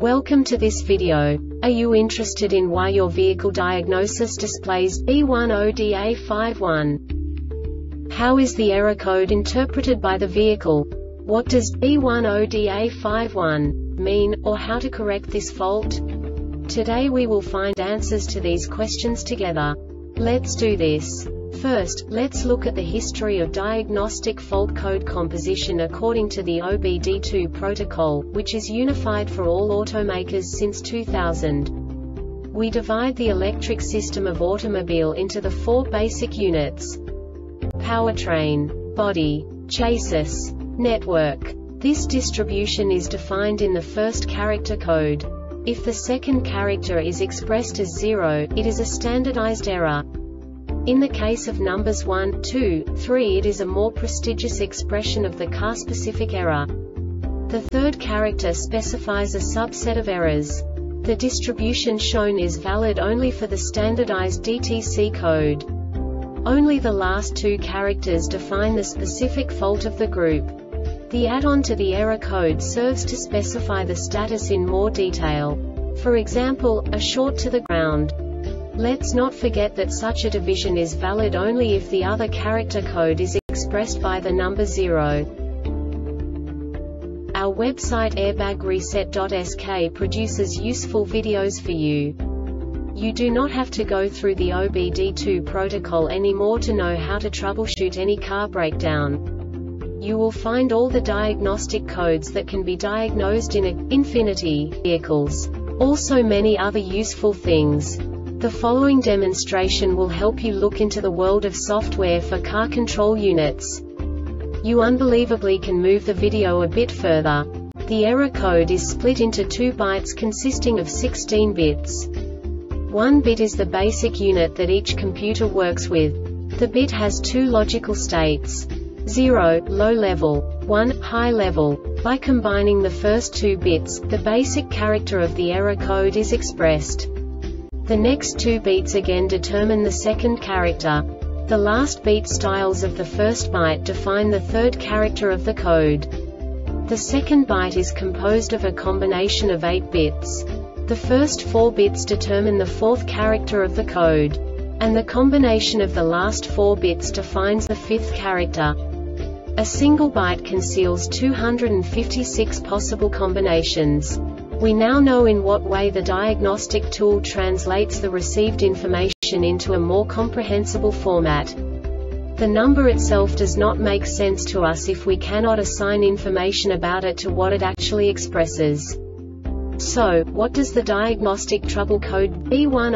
Welcome to this video. Are you interested in why your vehicle diagnosis displays B10DA51? How is the error code interpreted by the vehicle? What does B10DA51 mean, or how to correct this fault? Today we will find answers to these questions together. Let's do this. First, let's look at the history of diagnostic fault code composition according to the OBD2 protocol, which is unified for all automakers since 2000. We divide the electric system of automobile into the four basic units: powertrain, body, chassis, network. This distribution is defined in the first character code. If the second character is expressed as 0, it is a standardized error. In the case of numbers 1, 2, 3, it is a more prestigious expression of the car-specific error. The third character specifies a subset of errors. The distribution shown is valid only for the standardized DTC code. Only the last two characters define the specific fault of the group. The add-on to the error code serves to specify the status in more detail. For example, a short to the ground. Let's not forget that such a division is valid only if the other character code is expressed by the number 0. Our website airbagreset.sk produces useful videos for you. You do not have to go through the OBD2 protocol anymore to know how to troubleshoot any car breakdown. You will find all the diagnostic codes that can be diagnosed in Infiniti vehicles. Also many other useful things. The following demonstration will help you look into the world of software for car control units. You unbelievably can move the video a bit further. The error code is split into 2 bytes consisting of 16 bits. 1 bit is the basic unit that each computer works with. The bit has 2 logical states: 0, low level, 1, high level. By combining the first 2 bits, the basic character of the error code is expressed. The next 2 beats again determine the second character. The last beat styles of the first byte define the third character of the code. The second byte is composed of a combination of 8 bits. The first 4 bits determine the fourth character of the code. And the combination of the last 4 bits defines the fifth character. A single byte conceals 256 possible combinations. We now know in what way the diagnostic tool translates the received information into a more comprehensible format. The number itself does not make sense to us if we cannot assign information about it to what it actually expresses. So, what does the diagnostic trouble code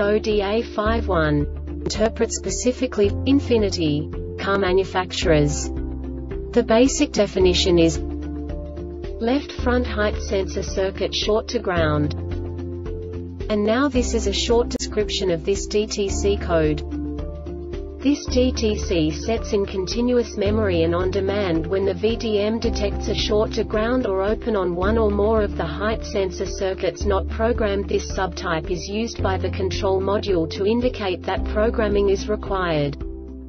B10DA51 interpret specifically for Infiniti car manufacturers? The basic definition is left front height sensor circuit short to ground. And now this is a short description of this DTC code. This DTC sets in continuous memory and on demand when the VDM detects a short to ground or open on one or more of the height sensor circuits not programmed. This subtype is used by the control module to indicate that programming is required.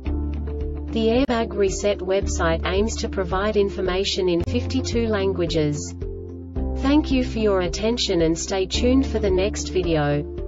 The Airbag Reset website aims to provide information in 52 languages. Thank you for your attention and stay tuned for the next video.